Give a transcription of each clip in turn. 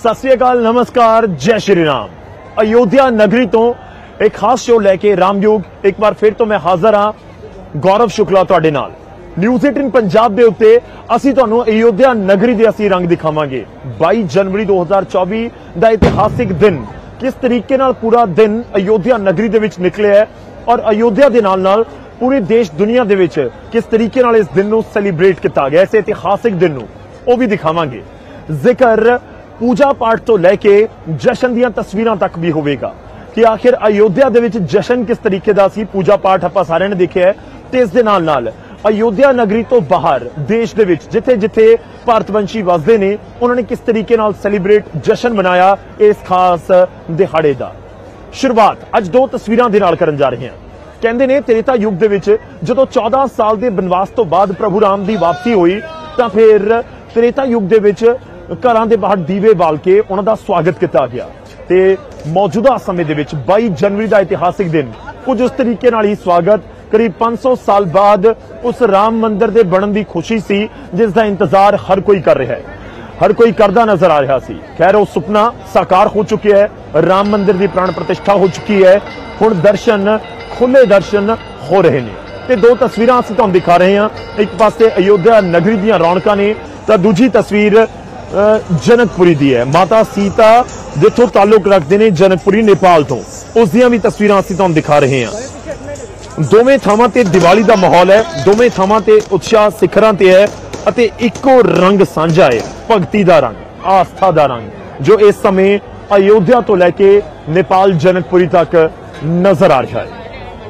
सत श्री अकाल, नमस्कार, जय श्री राम। अयोध्या नगरी तो एक खास शो लैके रामयोग एक बार फिर तो मैं हाजिर हाँ। गौरव शुक्ला तुहाडे नाल न्यूज़ 18 पंजाब दे उत्ते असीं तुहानूं अयोध्या नगरी दे असली रंग दिखावांगे। 22 जनवरी 2024 दा इतिहासिक दिन किस तरीके नाल पूरा दिन अयोध्या नगरी दे विच निकलिया है और अयोध्या दे नाल नाल पूरे देश दुनिया दे विच किस तरीके नाल इस दिन नूं सैलीब्रेट किया गया, इस इतिहासिक दिन नूं वो भी दिखावांगे। जिक्र पूजा पाठ तो लैके जशन दीयां तस्वीरां तक भी होवेगा कि आखिर अयोध्या दे विच जशन किस तरीके दा सी। पूजा पाठ आपां सारिआं ने देखिआ है ते इस दे नाल नाल अयोध्या नगरी तो बाहर देश दे विच जिथे जिथे भारतवंशी वसदे ने उन्होंने किस तरीके नाल सैलीब्रेट जशन मनाया इस खास दिहाड़े दा। शुरुआत अज दो तस्वीरां दे नाल करन जा रहे हैं। कहंदे ने त्रेता युग दे विच जदों 14 साल दे बनवास तो बाद प्रभु राम दी वापसी हुई तां फिर त्रेता युग दे विच घरां दे बाहर दीवे बाल के उन्हां दा स्वागत किया गया ते मौजूदा समय दे विच 22 जनवरी दा इतिहासिक दिन कुछ उस तरीके नाल ही स्वागत करीब 500 साल बाद उस राम मंदिर दे बनन दी खुशी सी जिसका इंतजार हर कोई कर रहा है, हर कोई करदा नजर आ रहा सी। खैर वो सुपना साकार हो चुका है, राम मंदिर की प्राण प्रतिष्ठा हो चुकी है, हुण दर्शन खुले दर्शन हो रहे ने ते दो तस्वीरां असीं तुहानूं दिखा रहे हैं। एक पासे अयोध्या नगरी दीयां रौनकां ने तां दूजी तस्वीर जनकपुरी दी है। माता सीता जिथों ताल्लुक रखते हैं जनकपुरी नेपाल तो उस दियां भी तस्वीरां असीं तुहानूं दिखा रहे हैं। दोवें थावां ते दिवाली दा माहौल है, दोवें थावां ते उत्साह सिखरां ते है अते इक्को रंग साझा है, भगती दा रंग, आस्था दा रंग जो इस समय अयोध्या तो लैके नेपाल जनकपुरी तक नजर आ रहा है।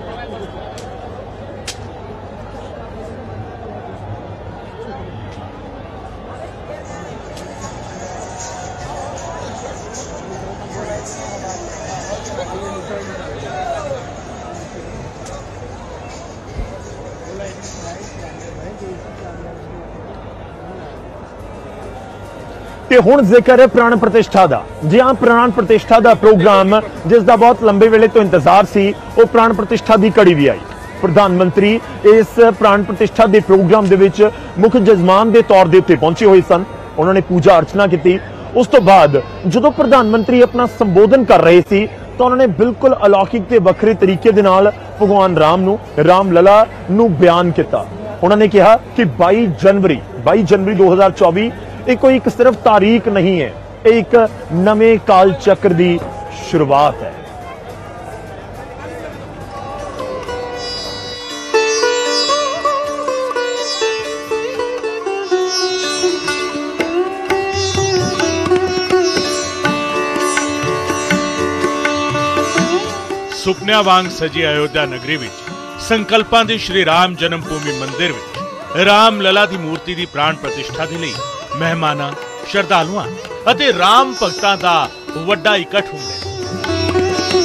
ते हुण जिक्र है प्राण प्रतिष्ठा दा। जी हाँ, प्राण प्रतिष्ठा दा प्रोग्राम जिसका बहुत लंबे वेले तो इंतजार सी वो प्राण प्रतिष्ठा की कड़ी भी आई। प्रधानमंत्री इस प्राण प्रतिष्ठा के प्रोग्राम दे विच मुख जजमान के तौर के उत्ते पहुंचे हुए सन। उन्होंने पूजा अर्चना की। उस तो बाद जो प्रधानमंत्री अपना संबोधन कर रहे सी तो उन्होंने बिल्कुल अलौकिक ते वखरे तरीके दे नाल भगवान राम नू रामलला नू बयान किया। उन्होंने कहा कि 22 जनवरी 2024 ये कोई एक सिर्फ तारीख नहीं है, एक नवे काल चक्र की शुरुआत है। सुपनिया वांग सजी अयोध्या नगरी विच संकल्पां दी श्री राम जन्मभूमि मंदिर विच राम लला दी मूर्ति दी प्राण प्रतिष्ठा दे लई मेहमानां, श्रद्धालुआं अते राम भगतां दा वड्डा इकट्ठ हो गया।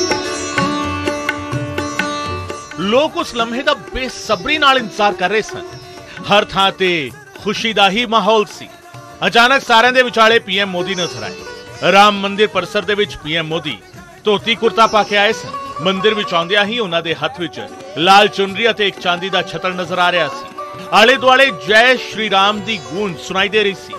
लोग उस लम्हे दा बेसब्री नाल इंतजार कर रहे सन। हर थां ते खुशी दा ही माहौल सी। अचानक सारिआं दे विचाले पीएम मोदी नजर आए। राम मंदिर परिसर दे विच पीएम मोदी धोती कुर्ता पा के आए सन। मंदिर विच आउंदिआं ही उन्हां दे हत्थ विच लाल चुनरी अते एक चांदी दा छतर नजर आ रहा सी। आले दुआले जय श्री राम दी गूंज सुनाई दे रही सी।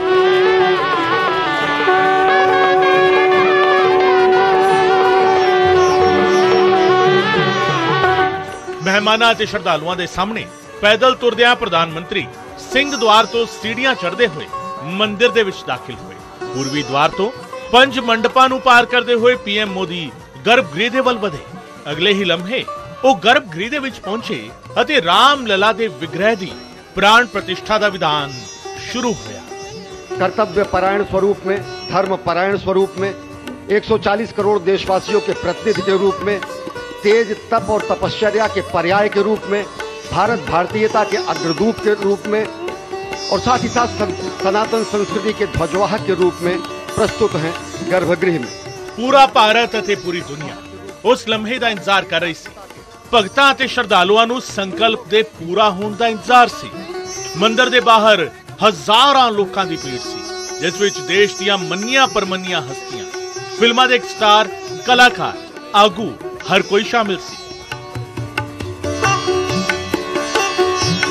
मेहमानां ते श्रद्धालुआं दे सामने पैदल तुरदिआं प्रधानमंत्री सिंह द्वार तो सीढ़ियां चढ़दे हुए मंदिर दे विच दाखिल हुए। पूर्वी द्वार तो पंज मंडपां नूं पार करदे हुए पीएम मोदी गर्भगृह दे वल वधे। अगले ही लम्हे वो गर्भगृह दे विच पहुंचे अते राम लला दे विग्रह दी प्राण प्रतिष्ठा दा विधान शुरू होया। कर्तव्य परायण स्वरूप में, धर्म परायण स्वरूप में, 140 करोड़ देशवासियों के प्रतिनिधि के रूप में, तेज तप और तपश्चर्या के पर्याय के रूप में, भारत भारतीयता के अग्रदूत के रूप में और साथ ही साथ सनातन संस्कृति के ध्वजवाहक के रूप में प्रस्तुत हैं गर्भगृह में। पूरा भारत अते पूरी दुनिया उस लम्हे का इंतजार कर रही सी। भगतां अते श्रद्धालुआं नूं संकल्प दे पूरा होने का इंतजार सी। मंदिर दे बाहर हजारां लोकां दी भीड़ सी जिस विच देश दीयां मन्नियां परमन्नियां हस्तियां, फिल्मां दे स्टार, कलाकार, आगू हर कोई शामिल सी।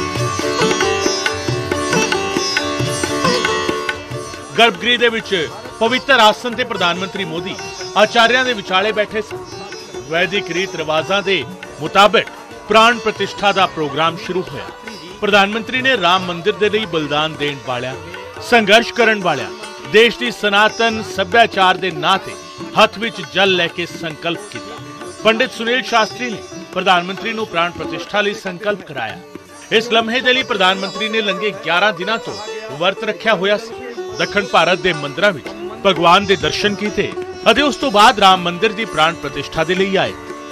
गर्भगृह दे विच पवित्र आसन ते प्रधानमंत्री मोदी आचार्यां दे विचाले बैठे सन। वैदिक रीत रिवाजां दे मुताबिक प्राण प्रतिष्ठा दा प्रोग्राम शुरू होया। प्रधानमंत्री ने राम मंदिर दे लई बलिदान देण वालियां, संघर्ष करन वालियां, देश दी सनातन सभ्याचार दे नां ते हथ विच जल लैके संकल्प कीता। पंडित सुनील शास्त्री ने प्रधानमंत्री नूं प्राण प्रतिष्ठा लई संकल्प कराया। इस लम्हे दे लई प्रधानमंत्री ने लंघे 11 दिनां तो वर्त रखिया होया सी। दक्षिण भारत दे मंदिरां विच भगवान दे दर्शन कीते अते उस तो बाद राम मंदिर दी प्राण प्रतिष्ठा दे लई आए।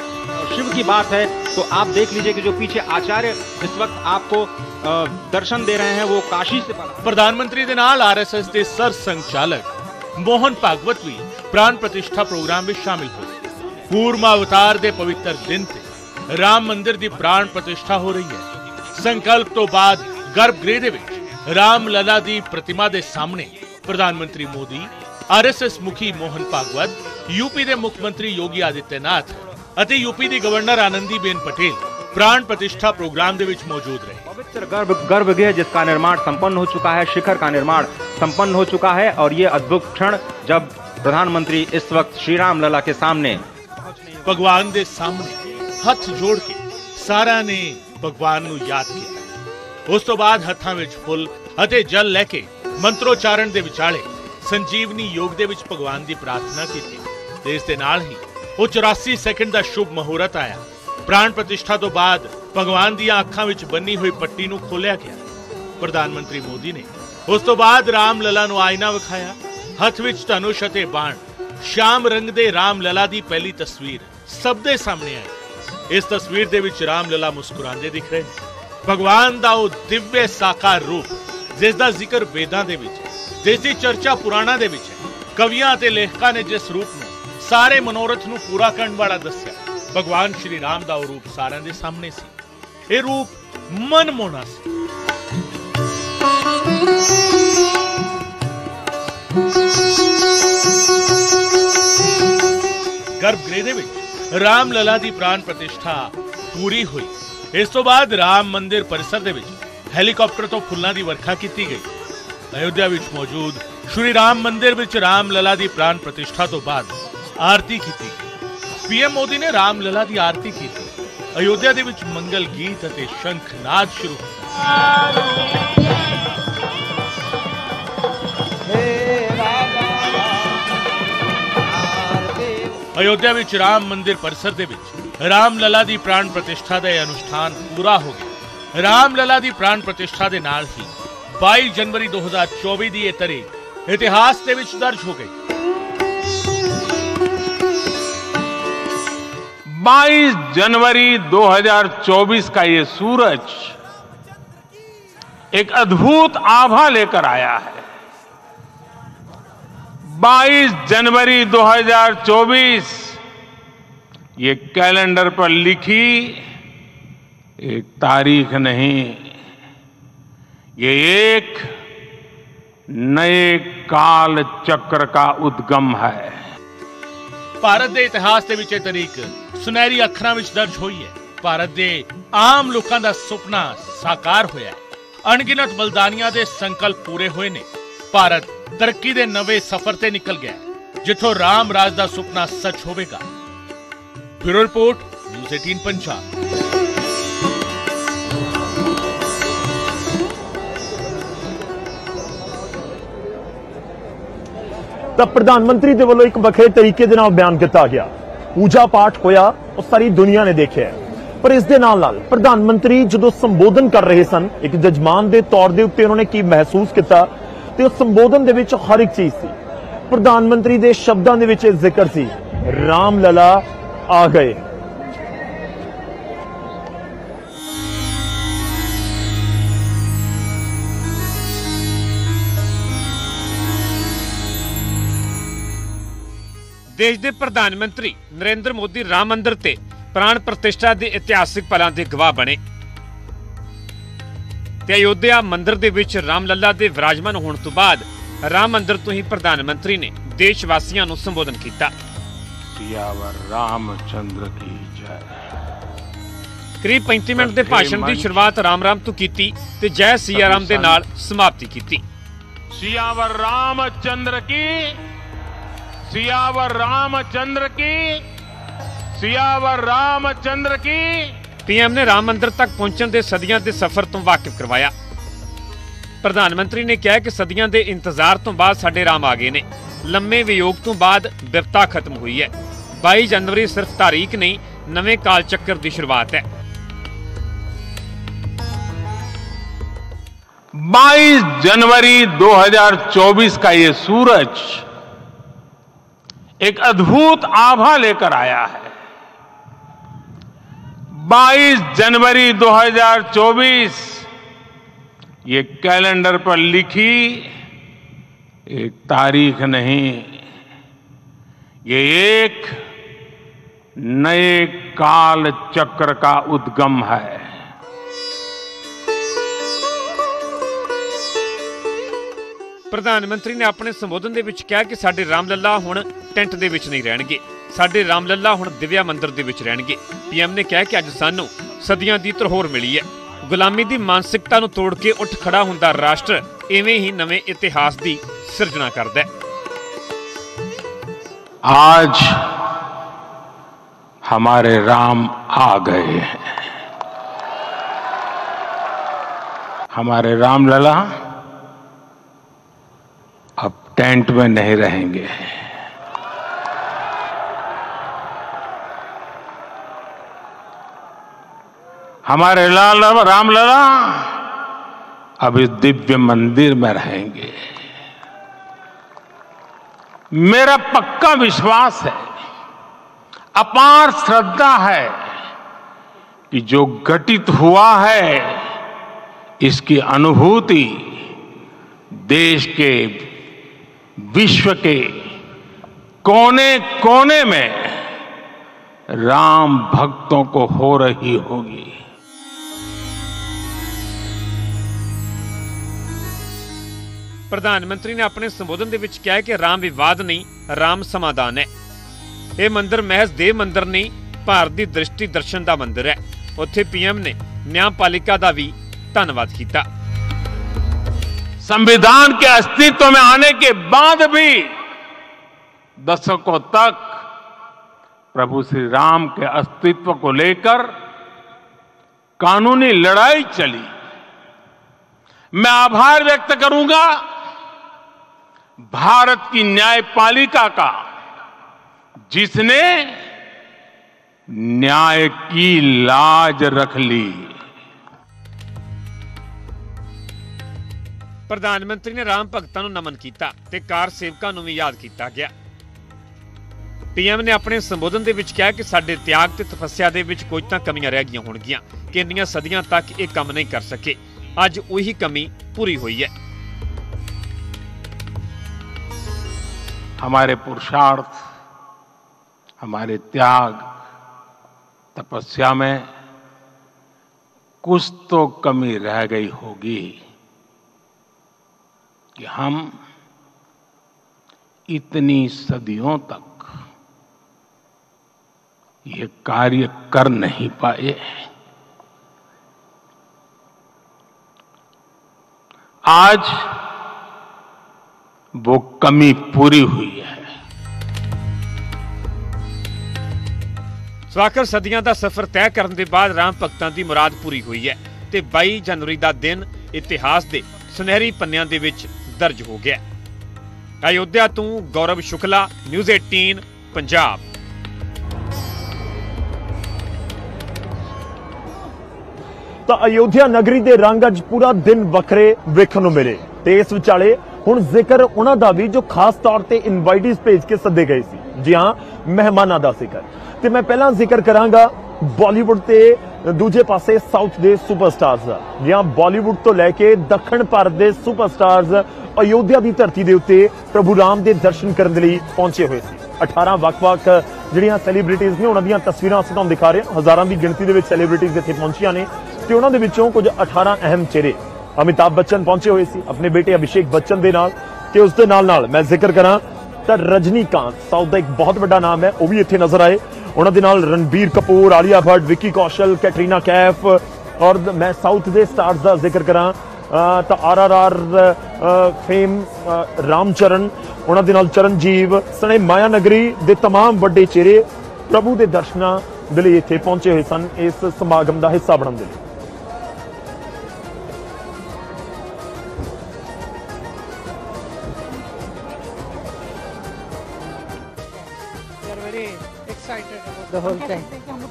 शिव की बात है तो आप देख लीजिए कि जो पीछे आचार्य इस वक्त आपको दर्शन दे रहे हैं वो काशी से प्रधानमंत्री दे नाल आरएसएस के सर संचालक मोहन भागवत भी प्राण प्रतिष्ठा प्रोग्राम में शामिल हुए। कूर्मावतार दे पवित्र दिन ते राम मंदिर दी प्राण प्रतिष्ठा हो रही है। संकल्प तो बाद गर्भगृह दे विच राम लला दी प्रतिमा दे सामने प्रधानमंत्री मोदी, आरएसएस मुखी मोहन भागवत, यूपी दे मुख्यमंत्री योगी आदित्यनाथ अते यूपी दी गवर्नर आनंदीबेन पटेल प्राण प्रतिष्ठा प्रोग्राम दे विच मौजूद रहे। पवित्र गर्भगृह जिसका निर्माण संपन्न हो चुका है, शिखर का निर्माण संपन्न हो चुका है और ये अद्भुत क्षण जब प्रधानमंत्री इस वक्त श्री राम लला के सामने भगवान दे सामने हथ जोड़ के सारा ने भगवान नू याद किया। उस तो बाद हत्थां विच फुल अते जल लेके मंत्रोच्चारण दे विचाले संजीवनी योग दे विच भगवान दी प्रार्थना कीती ते इस दे नाल ही वो 84 सेकंड दा शुभ मुहूर्त आया। प्राण प्रतिष्ठा तो बाद भगवान दी अखां विच बन्नी हुई पट्टी नू खोलिया गया। प्रधानमंत्री मोदी ने उस तो बाद राम लला नू आईना विखाया। हथ विच धनुष अते बाण, श्याम रंग दे राम लला दी पहली तस्वीर सब दे सामने आई। इस तस्वीर दे विच राम लला मुस्कुरांदे दिख रहे हैं। भगवान दा वो दिव्य साकार रूप जिस दा जिक्र वेदां दे विच, जिस दी चर्चा पुराणा दे विच है। कवियां ते लेखकां ने जिस रूप नू सारे मनोरथ नू पूरा करन वाला दस्या, भगवान श्री राम दा रूप सारिਆਂ दे सामने सी। ये रूप मनमोहना सी। गर्भगृह दे विच राम लला दी प्राण प्रतिष्ठा पूरी हुई। इस तो बाद राम मंदिर परिसर दे विच हेलीकॉप्टर तो फुल्लां दी वर्खा कीती गई। अयोध्या विच मौजूद श्री राम मंदिर विच राम लला दी प्राण प्रतिष्ठा तो बाद आरती कीती गई। पीएम मोदी ने राम लला दी आरती की। अयोध्या दे विच मंगल गीत अते शंखनाद शुरू अयोध्या विच राम मंदिर परिसर दे विच राम लला दी प्राण प्रतिष्ठा दा अनुष्ठान पूरा हो गया। राम लला दी प्राण प्रतिष्ठा दे नाल ही 22 जनवरी 2024 दी ये तारीख इतिहास दे विच दर्ज हो गई। 22 जनवरी 2024 का ये सूरज एक अद्भुत आभा लेकर आया है। 22 जनवरी 2024 ये कैलेंडर पर लिखी एक तारीख नहीं, ये एक नए काल चक्र का उद्गम है। भारत दे इतिहास दे विच तारीख सुनहरी अखरां विच दर्ज हुई है। भारत दे आम लोकां दा सुपना साकार होया है। अणगिनत बलिदानियां दे संकल्प पूरे हुए ने। भारत तरक्की दे नवे सफर ते निकल गया है, जिथों राम राज दा सुपना सच होवेगा। Bureau report, news 18 Punjab. ਤਾਂ ਪ੍ਰਧਾਨਮੰਤਰੀ ਦੇ ਵੱਲੋਂ ਇੱਕ ਵੱਖਰੇ ਤਰੀਕੇ ਦੇ ਨਾਲ ਬਿਆਨ ਕੀਤਾ ਗਿਆ। ਪੂਜਾ ਪਾਠ ਹੋਇਆ, ਉਹ ਸਾਰੀ ਦੁਨੀਆ ਨੇ ਦੇਖਿਆ। ਪਰ ਇਸ ਦੇ ਨਾਲ ਨਾਲ ਪ੍ਰਧਾਨ ਮੰਤਰੀ ਜਦੋਂ ਸੰਬੋਧਨ ਕਰ ਰਹੇ ਸਨ, ਇੱਕ ਜਜਮਾਨ ਦੇ ਤੌਰ ਦੇ ਉੱਤੇ ਉਹਨਾਂ ਨੇ ਕੀ ਮਹਿਸੂਸ ਕੀਤਾ ਤੇ ਉਸ ਸੰਬੋਧਨ ਦੇ ਵਿੱਚ ਹਰ ਇੱਕ ਚੀਜ਼ ਸੀ। ਪ੍ਰਧਾਨ ਮੰਤਰੀ ਦੇ ਸ਼ਬਦਾਂ ਦੇ ਵਿੱਚ ਜ਼ਿਕਰ ਸੀ, ਰਾਮ ਲਲਾ ਆ ਗਏ। देश के प्रधानमंत्री नरेंद्र मोदी राम मंदिर ते प्राण प्रतिष्ठा के इतिहासिक पलों के गवाह बने। अयोध्या मंदिर दे विच राम लला के विराजमान होने तो बाद राम मंदिर तो ही प्रधानमंत्री ने देशवासियों को संबोधन किया। सियावर रामचंद्र की जय। करीब 35 मिनट के भाषण की शुरुआत राम राम तो की ते जय सिया राम के नाल समाप्ति की। सियावर रामचंद्र की सियावर रामचंद्र की, सियावर रामचंद्र की। पीएम ने राम मंदिर तक पहुंचण ਦੇ ਸਦੀਆਂ ਦੇ ਸਫ਼ਰ ਤੋਂ ਵਾਕਿਫ ਕਰਵਾਇਆ। ਪ੍ਰਧਾਨ ਮੰਤਰੀ ਨੇ ਕਿਹਾ ਕਿ ਸਦੀਆਂ ਦੇ ਇੰਤਜ਼ਾਰ ਤੋਂ ਬਾਅਦ ਸਾਡੇ ਰਾਮ ਆ ਗਏ ਨੇ। ਲੰਮੇ ਵਿਯੋਗ ਤੋਂ ਬਾਅਦ ਵਿਪਤਾ ਖਤਮ ਹੋਈ ਹੈ। 22 ਜਨਵਰੀ ਸਿਰਫ ਤਾਰੀਖ ਨਹੀਂ, ਨਵੇਂ ਕਾਲ ਚੱਕਰ ਦੀ ਸ਼ੁਰੂਆਤ ਹੈ। 22 जनवरी 2024 का ये सूरज एक अद्भुत आभा लेकर आया है। 22 जनवरी 2024 ये कैलेंडर पर लिखी एक तारीख नहीं, ये एक नए काल चक्र का उद्गम है। ਪ੍ਰਧਾਨ ਮੰਤਰੀ ਨੇ ਆਪਣੇ ਸੰਬੋਧਨ ਦੇ ਵਿੱਚ ਕਿਹਾ ਕਿ ਸਾਡੇ ਰਾਮ ਲੱਲਾ ਹੁਣ ਟੈਂਟ ਦੇ ਵਿੱਚ ਨਹੀਂ ਰਹਿਣਗੇ, ਸਾਡੇ ਰਾਮ ਲੱਲਾ ਹੁਣ ਦਿਵਿਆ ਮੰਦਿਰ ਦੇ ਵਿੱਚ ਰਹਿਣਗੇ। ਪੀਐਮ ਨੇ ਕਿਹਾ ਕਿ ਅੱਜ ਸਾਨੂੰ ਸਦੀਆਂ ਦੀ ਧਰੋਹਰ ਮਿਲੀ ਹੈ। ਗੁਲਾਮੀ ਦੀ ਮਾਨਸਿਕਤਾ ਨੂੰ ਤੋੜ ਕੇ ਉੱਠ ਖੜਾ ਹੁੰਦਾ ਰਾਸ਼ਟਰ ਇਵੇਂ ਹੀ ਨਵੇਂ ਇਤਿਹਾਸ ਦੀ ਸਿਰਜਣਾ ਕਰਦਾ ਹੈ। आज हमारे राम आ गए हैं। हमारे राम लला अब टेंट में नहीं रहेंगे। हमारे राम लला अब इस दिव्य मंदिर में रहेंगे। मेरा पक्का विश्वास है, अपार श्रद्धा है कि जो घटित हुआ है इसकी अनुभूति देश के, विश्व के कोने कोने में राम भक्तों को हो रही होगी। ਪ੍ਰਧਾਨ ਮੰਤਰੀ ਨੇ ਆਪਣੇ ਸੰਬੋਧਨ ਦੇ ਵਿੱਚ ਕਿਹਾ ਕਿ ਰਾਮ ਵਿਵਾਦ ਨਹੀਂ, ਰਾਮ ਸਮਾਧਾਨ ਹੈ। ਇਹ ਮੰਦਿਰ ਮਹਿਜ਼ ਦੇਵ ਮੰਦਿਰ ਨਹੀਂ, ਭਾਰਤ ਦੀ ਦ੍ਰਿਸ਼ਟੀ ਦਰਸ਼ਨ ਦਾ ਮੰਦਿਰ ਹੈ। ਉੱਥੇ ਪੀਐਮ ਨੇ ਨਿਆਂਪਾਲਿਕਾ ਦਾ ਵੀ ਧੰਨਵਾਦ ਕੀਤਾ। संविधान के अस्तित्व में आने के बाद भी दशकों तक प्रभु श्री राम के अस्तित्व को लेकर कानूनी लड़ाई चली। मैं आभार व्यक्त करूंगा भारत की न्यायपालिका का, जिसने न्याय की लाज रख ली। ਪ੍ਰਧਾਨ ਮੰਤਰੀ ਨੇ ਰਾਮ ਭਗਤਾਂ ਨੂੰ ਨਮਨ ਕੀਤਾ ਤੇ ਕਾਰ ਸੇਵਕਾਂ ਨੂੰ ਵੀ ਯਾਦ ਕੀਤਾ ਗਿਆ। ਪੀਐਮ ਨੇ ਆਪਣੇ ਸੰਬੋਧਨ ਦੇ ਵਿੱਚ ਕਿਹਾ ਕਿ ਸਾਡੇ ਤਿਆਗ ਤੇ ਤਪੱਸਿਆ ਦੇ ਵਿੱਚ ਕੁਝ ਤਾਂ ਕਮੀਆਂ ਰਹਿ ਗਈਆਂ ਹੋਣਗੀਆਂ ਕਿ ਇੰਨੀਆਂ ਸਦੀਆਂ ਤੱਕ ਇਹ ਕੰਮ ਨਹੀਂ ਕਰ ਸਕੇ। ਅੱਜ ਉਹੀ ਕਮੀ पूरी हुई है। हमारे पुरुषार्थ, हमारे त्याग, तपस्या में कुछ तो कमी रह गई होगी कि हम इतनी सदियों तक ये कार्य कर नहीं पाए। आज वो कमी पूरी हुई है। ਸਵਾਖਰ ਸਦੀਆਂ ਦਾ ਸਫ਼ਰ ਤੈਅ ਕਰਨ ਦੇ ਬਾਅਦ ਰਾਮ ਭਗਤਾਂ ਦੀ ਮੁਰਾਦ ਪੂਰੀ ਹੋਈ ਹੈ ਤੇ 22 ਜਨਵਰੀ ਦਾ ਦਿਨ ਇਤਿਹਾਸ ਦੇ ਸੁਨਹਿਰੀ ਪੰਨਿਆਂ ਦੇ ਵਿੱਚ ਦਰਜ ਹੋ ਗਿਆ। ਅਯੋਧਿਆ ਤੋਂ ਗੌਰਵ ਸ਼ੁਕਲਾ, ਨਿਊਜ਼ 18 ਪੰਜਾਬ। ਤਾਂ ਅਯੋਧਿਆ ਨਗਰੀ ਦੇ ਰੰਗ ਅੱਜ ਪੂਰਾ ਦਿਨ ਵੱਖਰੇ ਵੇਖਣ ਨੂੰ ਮਿਲੇ ਤੇ ਇਸ ਵਿਚਾਲੇ ਹੁਣ ਜ਼ਿਕਰ ਉਹਨਾਂ ਦਾ ਵੀ ਜੋ ਖਾਸ ਤੌਰ ਤੇ ਇਨਵਾਈਟੀਜ਼ ਭੇਜ ਕੇ ਸੱਦੇ ਗਏ ਸੀ। ਜੀ ਹਾਂ, ਮਹਿਮਾਨਾਂ ਦਾ ਜ਼ਿਕਰ। ਤੇ ਮੈਂ ਪਹਿਲਾਂ ਜ਼ਿਕਰ ਕਰਾਂਗਾ ਬਾਲੀਵੁੱਡ ਤੇ ਦੂਜੇ ਪਾਸੇ ਸਾਊਥ ਦੇ ਸੁਪਰਸਟਾਰਸ ਦਾ। ਜਾਂ ਬਾਲੀਵੁੱਡ ਤੋਂ ਲੈ ਕੇ ਦੱਖਣ ਭਾਰਤ ਦੇ ਸੁਪਰਸਟਾਰਸ ਅਯੋਧਿਆ ਦੀ ਧਰਤੀ ਦੇ ਉੱਤੇ ਪ੍ਰਭੂ ਰਾਮ ਦੇ ਦਰਸ਼ਨ ਕਰਨ ਦੇ ਲਈ ਪਹੁੰਚੇ ਹੋਏ ਸੀ। 18 ਵੱਖ-ਵੱਖ ਜਿਹੜੀਆਂ ਸੈਲੀਬ੍ਰਿਟੀਜ਼ ਨੇ ਉਹਨਾਂ ਦੀਆਂ ਤਸਵੀਰਾਂ ਅਸੀਂ ਤੁਹਾਨੂੰ ਦਿਖਾ ਰਹੇ ਹਾਂ। ਹਜ਼ਾਰਾਂ ਦੀ ਗਿਣਤੀ ਦੇ ਵਿੱਚ ਸੈਲੀਬ੍ਰਿਟੀਜ਼ ਇੱਥੇ ਪਹੁੰਚੀਆਂ ਨੇ ਤੇ ਉਹਨਾਂ ਦੇ ਵਿੱਚੋਂ ਕੁਝ 18 ਅਹਿਮ ਚਿਹਰੇ। ਅਮਿਤਾਭ ਬੱਚਨ ਪਹੁੰਚੇ ਹੋਏ ਸੀ ਆਪਣੇ ਬੇਟੇ ਅਭਿਸ਼ੇਕ ਬੱਚਨ ਦੇ ਨਾਲ ਤੇ ਉਸ ਦੇ ਨਾਲ ਮੈਂ ਜ਼ਿਕਰ ਕਰਾਂ ਤਾਂ ਰਜਨੀਕਾਂਤ, ਸਾਊਥ ਦਾ ਇੱਕ ਬਹੁਤ ਵੱਡਾ ਨਾਮ ਹੈ, ਉਹ ਵੀ ਇੱਥੇ ਨਜ਼ਰ ਆਏ। ਉਹਨਾਂ ਦੇ ਨਾਲ ਰਣਬੀਰ ਕਪੂਰ, ਆਲੀਆ ਭੱਟ, ਵਿੱਕੀ ਕੌਸ਼ਲ, ਕੈਟਰੀਨਾ ਕੈਫ ਔਰ ਮੈਂ ਸਾਊਥ ਦੇ ਸਟਾਰਸ ਦਾ ਜ਼ਿਕਰ ਕਰਾਂ ਤਾਂ RRR ਫੇਮ ਰਾਮਚਰਨ, ਉਹਨਾਂ ਦੇ ਨਾਲ ਚਰਨਜੀਵ ਸਣੇ ਮਾਇਆ ਨਗਰੀ ਦੇ तमाम ਵੱਡੇ ਚਿਹਰੇ ਪ੍ਰਭੂ ਦੇ ਦਰਸ਼ਨਾਂ ਦੇ ਲਈ ਇੱਥੇ ਪਹੁੰਚੇ ਹੋਏ ਸਨ ਇਸ ਸਮਾਗਮ ਦਾ ਹਿੱਸਾ ਬਣਨ ਦੇ ਲਈ। The whole time.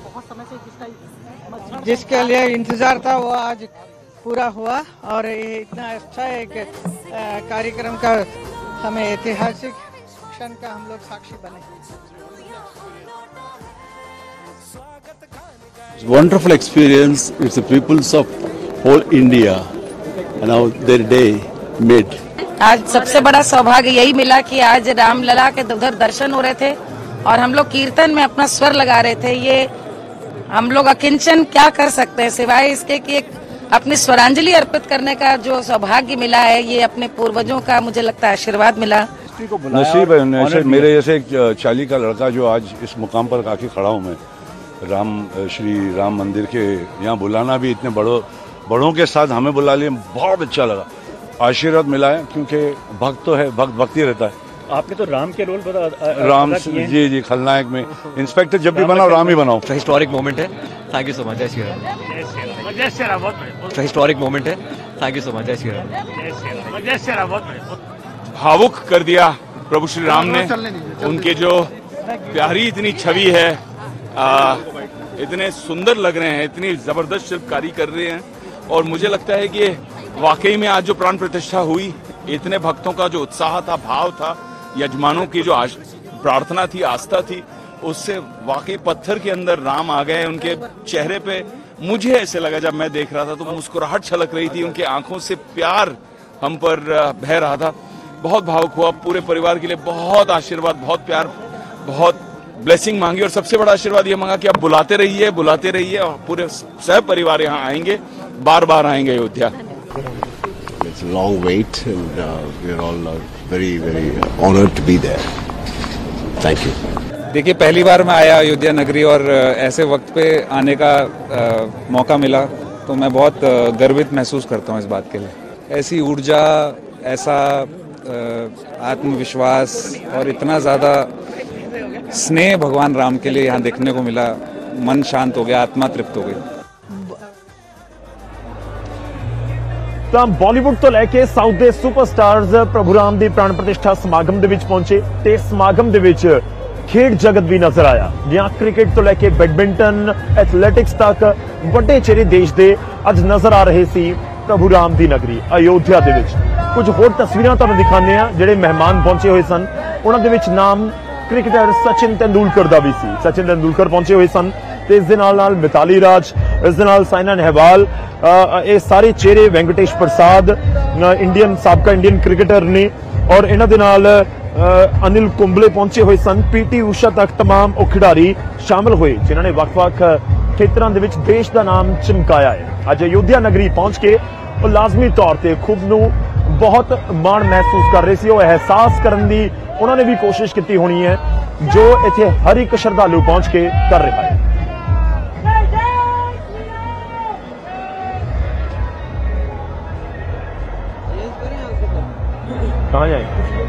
जिसके लिए इंतजार था वो आज पूरा हुआ और ये इतना अच्छा एक कार्यक्रम का हमें ऐतिहासिक क्षण का हम लोग साक्षी बने। It's a wonderful experience. It's the peoples of whole India and how their day made. आज सबसे बड़ा सौभाग्य यही मिला कि आज रामलला के उधर दर्शन हो रहे थे और हम लोग कीर्तन में अपना स्वर लगा रहे थे। ये हम लोग अकिंचन क्या कर सकते हैं सिवाय इसके कि एक अपनी स्वरांजलि अर्पित करने का जो सौभाग्य मिला है, ये अपने पूर्वजों का मुझे लगता है आशीर्वाद मिला। नसीब है मेरे जैसे एक 40 का लड़का जो आज इस मुकाम पर आके खड़ा हूँ मैं। श्री राम मंदिर के यहाँ बुलाना भी इतने बड़ों के साथ हमें बुला लिया, बहुत अच्छा लगा। आशीर्वाद मिला है क्योंकि भक्त तो है, भक्त भक्ति रहता है। आपने तो राम के रोल राम जी खलनायक में इंस्पेक्टर जब भी बनाओ राम ही बनाओ। हिस्टोरिक मोमेंट है, थैंक यू सो मच। जय श्री राम। जय श्री राम। हिस्टोरिक मोमेंट है, थैंक यू सो मच। जय श्री राम। जय श्री राम। भावुक कर दिया प्रभु श्री राम ने। उनके जो प्यारी इतनी छवि है, इतने सुंदर लग रहे हैं, इतनी जबरदस्त शिल्पकारी कर रहे हैं और मुझे लगता है कि वाकई में आज जो प्राण प्रतिष्ठा हुई, इतने भक्तों का जो उत्साह था, भाव था, यजमानों की जो प्रार्थना थी, आस्था थी, उससे वाकई पत्थर के अंदर राम आ गए। उनके चेहरे पे मुझे ऐसे लगा जब मैं देख रहा था तो मुस्कुराहट छलक रही थी, उनके आंखों से प्यार हम पर बह रहा था। बहुत भावुक हुआ, पूरे परिवार के लिए बहुत आशीर्वाद, बहुत प्यार, बहुत ब्लेसिंग मांगी और सबसे बड़ा आशीर्वाद ये मांगा कि आप बुलाते रहिए और पूरे सह परिवार यहाँ आएंगे, बार बार आएंगे Ayodhya. It's a long wait and we are all very honored to be there. Thank you. देखिए, पहली बार मैं आया अयोध्या नगरी और ऐसे वक्त पे आने का मौका मिला तो मैं बहुत गर्वित महसूस करता हूँ इस बात के लिए। ऐसी ऊर्जा, ऐसा आत्मविश्वास और इतना ज़्यादा स्नेह भगवान राम के लिए यहाँ देखने को मिला। मन शांत हो गया, आत्मा तृप्त हो गई। ਤਾਂ ਬਾਲੀਵੁੱਡ ਤੋਂ ਲੈ ਕੇ ਸਾਊਥ ਦੇ ਸੁਪਰਸਟਾਰਸ ਪ੍ਰਭੂ ਰਾਮ ਦੀ ਪ੍ਰਾਣ ਪ੍ਰਤਿਸ਼ਠਾ ਸਮਾਗਮ ਦੇ ਵਿੱਚ ਪਹੁੰਚੇ ਤੇ ਸਮਾਗਮ ਦੇ ਵਿੱਚ ਖੇਡ ਜਗਤ ਵੀ ਨਜ਼ਰ ਆਇਆ। ਜਾਂ ਕ੍ਰਿਕਟ ਤੋਂ ਲੈ ਕੇ ਬੈਡਮਿੰਟਨ, ਐਥਲੈਟਿਕਸ ਤੱਕ ਵੱਡੇ ਚਿਹਰੇ ਦੇਸ਼ ਦੇ ਅੱਜ ਨਜ਼ਰ ਆ ਰਹੇ ਸੀ ਪ੍ਰਭੂ ਰਾਮ ਦੀ ਨਗਰੀ ਅਯੋਧਿਆ ਦੇ ਵਿੱਚ। ਕੁਝ ਹੋਰ ਤਸਵੀਰਾਂ ਤੁਹਾਨੂੰ ਦਿਖਾਉਂਦੇ ਆ ਜਿਹੜੇ ਮਹਿਮਾਨ ਪਹੁੰਚੇ ਹੋਏ ਸਨ। ਉਹਨਾਂ ਦੇ ਵਿੱਚ ਨਾਮ ਕ੍ਰਿਕਟਰ ਸਚਿਨ ਤੇਂਦੁਲਕਰ ਦਾ ਵੀ ਸੀ। ਸਚਿਨ ਤੇਂਦੁਲਕਰ ਪਹੁੰਚੇ ਹੋਏ ਸਨ ਤੇ ਇਸ ਦੇ ਨਾਲ ਮਿਤਾਲੀ ਰਾਜ, ਇਸ ਦੇ ਨਾਲ ਸਾਇਨਾ ਨਹਿਵਾਲ, ਇਹ ਸਾਰੇ ਚਿਹਰੇ, ਵੈਂਕਟੇਸ਼ ਪ੍ਰਸਾਦ ਸਾਬਕਾ ਇੰਡੀਅਨ ਕ੍ਰਿਕਟਰ ਨੇ ਔਰ ਇਹਨਾਂ ਦੇ ਨਾਲ ਅਨਿਲ ਕੁੰਬਲੇ ਪਹੁੰਚੇ ਹੋਏ ਸਨ। PT ਊਸ਼ਾ ਤੱਕ तमाम ਉਹ ਖਿਡਾਰੀ ਸ਼ਾਮਲ ਹੋਏ ਜਿਨ੍ਹਾਂ ਨੇ ਵੱਖ-ਵੱਖ ਖੇਤਰਾਂ ਦੇ ਵਿੱਚ ਦੇਸ਼ ਦਾ ਨਾਮ ਚਮਕਾਇਆ ਹੈ। ਅੱਜ ਅਯੋਧਿਆ ਨਗਰੀ ਪਹੁੰਚ ਕੇ ਉਹ ਲਾਜ਼ਮੀ ਤੌਰ ਤੇ ਖੁਦ ਨੂੰ ਬਹੁਤ ਮਾਣ ਮਹਿਸੂਸ ਕਰ ਰਹੇ ਸੀ। ਉਹ ਅਹਿਸਾਸ ਕਰਨ ਦੀ ਉਹਨਾਂ ਨੇ ਵੀ ਕੋਸ਼ਿਸ਼ ਕੀਤੀ ਹੋਣੀ ਹੈ ਜੋ ਇੱਥੇ ਹਰ ਇੱਕ ਸ਼ਰਧਾਲੂ ਪਹੁੰਚ ਕੇ ਕਰ ਰਿਹਾ ਹੈ। कहाँ जाए?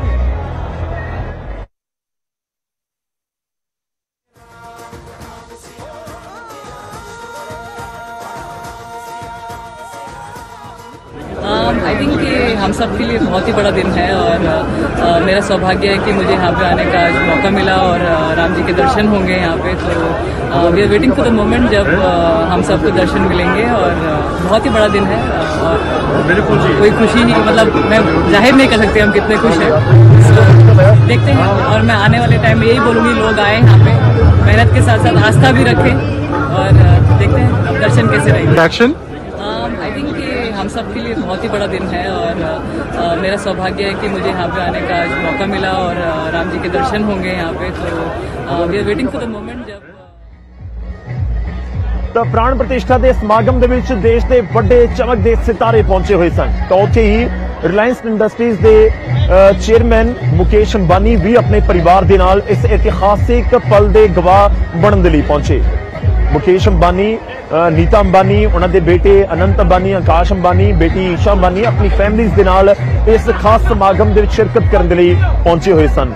आई थिंक कि हम सब के लिए बहुत ही बड़ा दिन है और मेरा सौभाग्य है कि मुझे यहाँ पे आने का आज मौका मिला और राम जी के दर्शन होंगे यहाँ पे। तो we are waiting for the moment जब हम सबको दर्शन मिलेंगे और बहुत ही बड़ा दिन है और बिल्कुल कोई खुशी नहीं, मतलब मैं जाहिर नहीं कर सकती हम कितने खुश हैं। तो देखते हैं और मैं आने वाले टाइम में यही बोलूँगी लोग आए यहाँ पे, मेहनत के साथ साथ आस्था भी रखें और देखते हैं दर्शन कैसे रहेंगे। आई थिंक कि हम सब के लिए बहुत ही बड़ा दिन है और मेरा सौभाग्य है कि मुझे यहाँ पे आने का आज मौका मिला और राम जी के दर्शन होंगे यहाँ पे। तो we are waiting for the moment जब ਤਾਂ ਪ੍ਰਾਣ ਪ੍ਰਤਿਸ਼ਠਾ ਦੇ ਸਮਾਗਮ ਦੇ ਵਿੱਚ ਦੇਸ਼ ਦੇ ਵੱਡੇ ਚਮਕਦੇ ਸਿਤਾਰੇ ਪਹੁੰਚੇ ਹੋਏ ਸਨ। ਤਾਂ ਉੱਥੇ ਹੀ ਰਿਲਾਇੰਸ ਇੰਡਸਟਰੀਜ਼ ਦੇ ਚੇਅਰਮੈਨ ਮੁਕੇਸ਼ ਅੰਬਾਨੀ ਵੀ ਆਪਣੇ ਪਰਿਵਾਰ ਦੇ ਨਾਲ ਇਸ ਇਤਿਹਾਸਿਕ ਪਲ ਦੇ ਗਵਾਹ ਬਣਨ ਦੇ ਲਈ ਪਹੁੰਚੇ। मुकेश अंबानी, नीता अंबानी, उन्होंने बेटे अनंत अंबानी, आकाश अंबानी, बेटी ईशा अंबानी अपनी फैमिलीज के नाल इस खास समागम दे विच शिरकत करने के लिए पहुंचे हुए सन।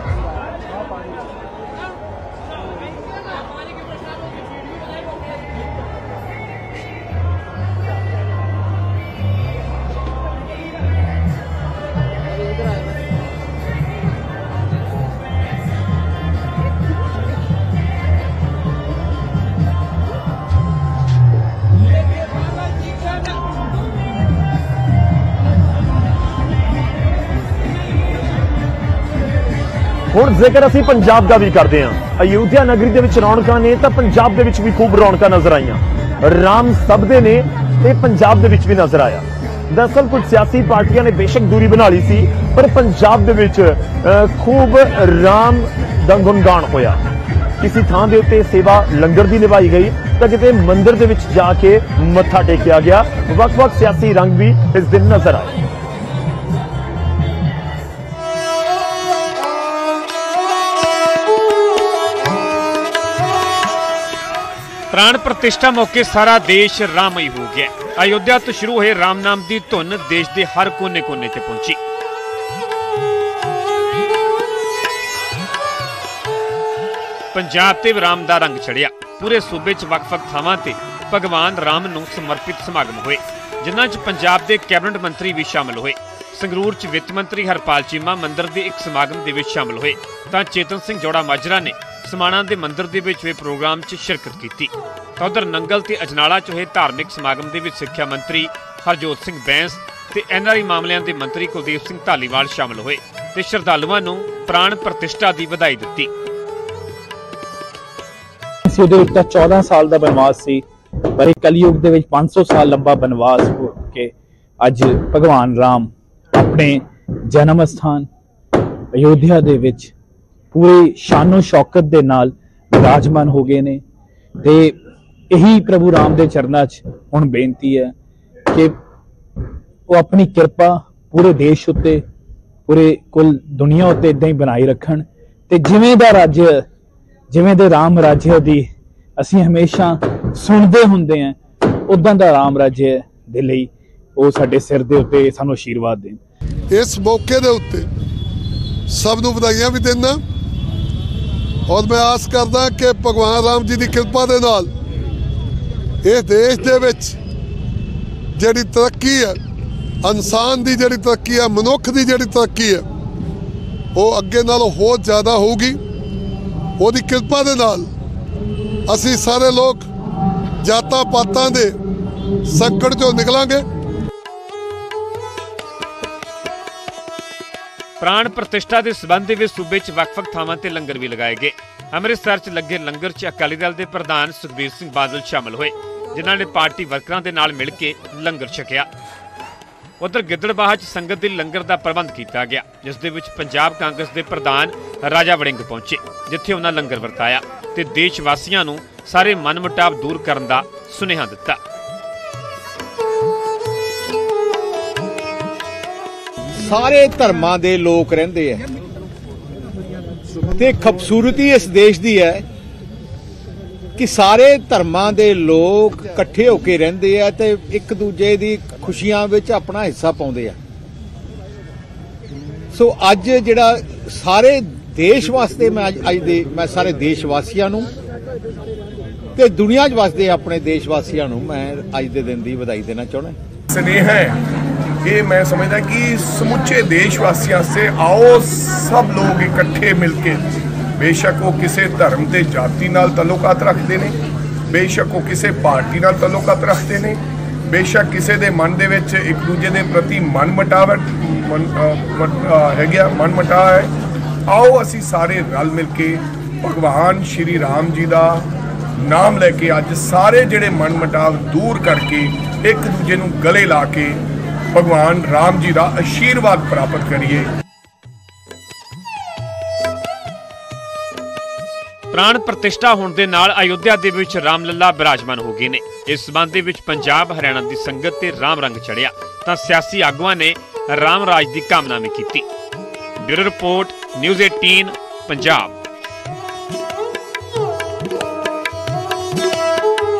हुण जिक्र असीं पंजाब दा भी करदे हां। अयोध्या नगरी दे विच रौनकां ने तां पंजाब दे विच भी खूब रौनकां नजर आईयां। राम सब दे ने ते पंजाब दे विच भी नजर आया। दरअसल कुछ सियासी पार्टियां ने बेशक दूरी बना ली सी, पर पंजाब दे विच खूब राम दा गुणगान होया। किसी थां दे उत्ते सेवा लंगर दी निभाई गई तां किते मंदिर दे विच जाके मत्था टेकिया गया। वख-वख सियासी रंग भी इस दिन नजर आए। प्राण प्रतिष्ठा मौके सारा देश राममई हो गया। अयोध्या तो शुरू हुए राम नाम की धुन देश के हर कोने कोने ते पहुंची। पंजाब ते राम दा रंग चढ़िया। पूरे सूबे च वख-वख थावां ते भगवान राम नूं समर्पित समागम हुए, जिन्हां च पंजाब के कैबिनेट मंत्री भी शामिल हुए। संगरूर च वित्त मंत्री हरपाल चीमा मंदिर के एक समागम दे विच शामिल हुए तां चेतन सिंह जोड़ा माजरा ने समाणा के मंदिर के हुए प्रोग्राम च शिरकत की। तो उधर नंगल ते अजनाला च हुए धार्मिक समागम के सिक्ख्या मंत्री हरजोत सिंह बैंस ते NRI मामलों के मंत्री कुलदीप सिंह धालीवाल शामिल हुए ते श्रद्धालुओं नूं प्राण प्रतिष्ठा की बधाई दी। 14 साल का बनवास सी, पर कलयुग दे विच 500 साल लंबा बनवास हो के अज भगवान राम अपने जन्म स्थान अयोध्या दे विच पूरी शानो शौकत दे नाल विराजमान हो गए ने। ते यही प्रभु राम दे चरनां च हुण बेनती है कि वो अपनी कृपा पूरे देश उत्ते पूरे कुल दुनिया उत्ते इदां ही बनाई रखण ते जिवें दा राज्य जिवें दे राम राज्य दी असीं हमेशा सुणदे हुंदे हैं, उदां दा राम राज्य दे लई वो साडे सिर दे उत्ते सानूं आशीर्वाद देण। इस मौके दे उत्ते सब नूं वधाइयां भी देना और मैं आस करदा कि भगवान राम जी की कृपा दे नाल इस देश दे विच जिहड़ी तरक्की है, इंसान की जिहड़ी तरक्की है, मनुख की जिहड़ी तरक्की है, वो अगे नालों होर ज़्यादा होगी। ਉਹਦੀ किरपा दे नाल असी सारे लोग जातां पातां दे संकट चों निकलांगे। प्राण प्रतिष्ठा के संबंध में सूबे च वख-वख थावां ते लंगर भी लगाए गए। अमृतसर च लगे लंगर च अकाली दल के प्रधान सुखबीर सिंह बादल शामिल हुए, जिन्हां ने पार्टी वर्करां दे नाल मिल के लंगर छकिया। उधर गिद्दड़बाहा च संगत दे लंगर का प्रबंध किया गया, जिस दे विच पंजाब कांग्रेस के प्रधान राजा वड़िंग पहुंचे, जिथे उन्हां लंगर वरताया ते देश वासियों नूं सारे मनमुटाव दूर करने का सुनेहा दिता। सारे धर्मां दे लोग रहिंदे है ते खूबसूरती इस देश दी है कि सारे धर्मां दे लोग इकट्ठे होके रहिंदे है ते एक दूजे दी खुशियां विच अपना हिस्सा पाउंदे है। सो अज जिहड़ा सारे देश वास्ते मैं सारे देशवासियों नूं ते दुनिया च वसदे अपने देशवासियों नूं मैं अज दे दिन दी बधाई देना चाहुंदा। स्नेह है ये मैं समझदा कि समुचे देशवासियों से आओ सब लोग इकट्ठे मिलके, बेशक वो किसी धर्म के जाति नाल तल्लुकात रखते हैं, बेशक वो किसी पार्टी नाल तल्लुकात रखते हैं, बेशक किसी के मन दे विच एक दूजे के प्रति मन मटाव है। आओ असी सारे रल मिल के भगवान श्री राम जी का नाम लैके अज सारे जिहड़े मन मटाव दूर करके एक दूजे नूं गले ला के भगवान राम जी का आशीर्वाद प्राप्त करिए। प्राण प्रतिष्ठा होने के नाल अयोध्या दे विच रामलला विराजमान हो गए ने। इस संबंध दे विच पंजाब हरियाणा की संगत ते राम रंग चढ़िया तां सियासी आगुआं ने राम राज की कामना भी की। Bureau report news 18 Punjab.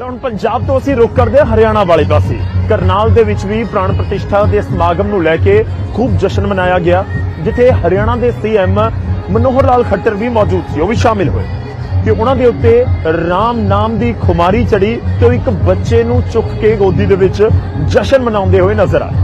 ਹੁਣ ਪੰਜਾਬ ਤੋਂ ਅਸੀਂ ਰੁਕ ਕਰਦੇ ਹਰਿਆਣਾ ਵਾਲੇ ਪਾਸੇ। ਕਰਨਾਲ ਦੇ ਵਿੱਚ ਵੀ ਪ੍ਰਾਣ ਪ੍ਰਤਿਸ਼ਠਾ ਦੇ ਸਮਾਗਮ ਨੂੰ ਲੈ ਕੇ ਖੂਬ ਜਸ਼ਨ ਮਨਾਇਆ ਗਿਆ, ਜਿੱਥੇ ਹਰਿਆਣਾ ਦੇ ਸੀਐਮ ਮਨੋਹਰ ਲਾਲ ਖੱਟਰ ਵੀ ਮੌਜੂਦ ਸੀ। ਉਹ ਵੀ ਸ਼ਾਮਿਲ ਹੋਏ ਕਿ ਉਹਨਾਂ ਦੇ ਉੱਤੇ ਰਾਮ ਨਾਮ ਦੀ ਖੁਮਾਰੀ ਚੜੀ ਤੇ ਉਹ ਇੱਕ ਬੱਚੇ ਨੂੰ ਚੁੱਕ ਕੇ ਗੋਦੀ ਦੇ ਵਿੱਚ ਜਸ਼ਨ ਮਨਾਉਂਦੇ ਹੋਏ ਨਜ਼ਰ ਆਏ।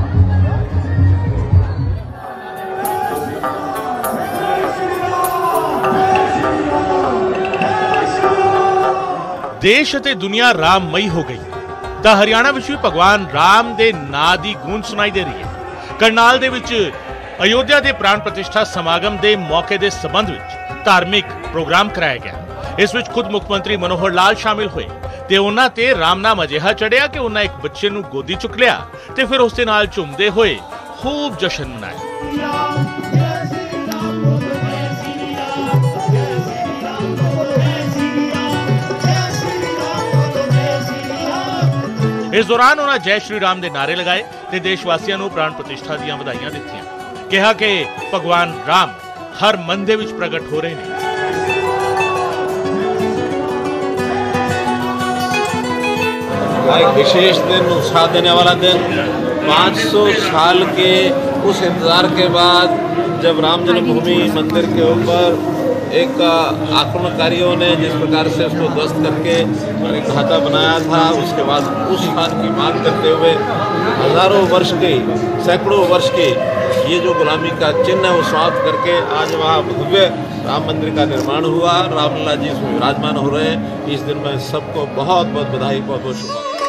देश ਅਤੇ दुनिया राममयी हो गई ਤਾਂ ਹਰਿਆਣਾ ਵਿੱਚ ਵੀ ਭਗਵਾਨ ਰਾਮ ਦੇ ਨਾਂ ਦੀ ਗੂੰਜ ਸੁਣਾਈ ਦੇ ਰਹੀ ਹੈ। ਕਰਨਾਲ ਦੇ ਵਿੱਚ ਅਯੋਧਿਆ ਦੇ ਪ੍ਰਾਣ ਪ੍ਰਤਿਸ਼ਠਾ ਸਮਾਗਮ ਦੇ ਮੌਕੇ ਦੇ ਸਬੰਧ ਵਿੱਚ ਧਾਰਮਿਕ ਪ੍ਰੋਗਰਾਮ ਕਰਾਇਆ ਗਿਆ। ਇਸ ਵਿੱਚ ਖੁਦ ਮੁੱਖ ਮੰਤਰੀ ਮਨੋਹਰ ਲਾਲ ਸ਼ਾਮਿਲ ਹੋਏ ਤੇ ਉਹਨਾਂ ਤੇ ਰਾਮ ਨਾਮ ਅਜਿਹਾ ਚੜਿਆ ਕਿ ਉਹਨਾਂ ਇੱਕ ਬੱਚੇ ਨੂੰ ਗੋਦੀ ਚੁੱਕ ਲਿਆ ਤੇ ਫਿਰ ਉਸ ਦੇ ਨਾਲ ਝੂਮਦੇ ਹੋਏ ਖੂਬ ਜਸ਼ਨ ਮਨਾਇਆ। इस दौरान उन्होंने जय श्री राम के नारे लगाए ते देशवासियों को प्राण प्रतिष्ठा दी बधाइयां दित्तियां। कहा कि भगवान राम हर मन दे विच प्रगट हो रहे हैं। एक विशेष दिन, उत्साह देने वाला दिन, 500 साल के उस इंतजार के बाद जब राम जन्मभूमि मंदिर के ऊपर एक आक्रमणकारियों ने जिस प्रकार से उसको ध्वस्त करके एक ढांचा बनाया था, उसके बाद उस स्थान की मांग करते हुए हजारों वर्ष की, सैकड़ों वर्ष की ये जो गुलामी का चिन्ह है वो समाप्त करके आज वहाँ भव्य राम मंदिर का निर्माण हुआ। रामलला जी इसमें विराजमान हो रहे हैं। इस दिन में सबको बहुत बहुत बधाई, बहुत बहुत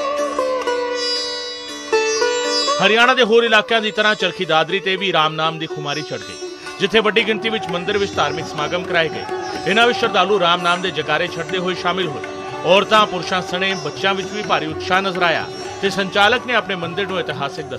शुभकामनाएं। हरियाणा के होर इलाकों की तरह चरखी दादरी ते भी राम नाम की खुमारी चढ़ गई, जिथे वड्डी गिनती विच मंदिर विच धार्मिक समागम कराए गए। इन्हां विच श्रद्धालु राम नाम के जकारे छड्डदे होए शामिल होए। औरतां पुरुषां सने बच्चों विच भी भारी उत्साह नजर आया ते संचालक ने अपने मंदिर को ऐतिहासिक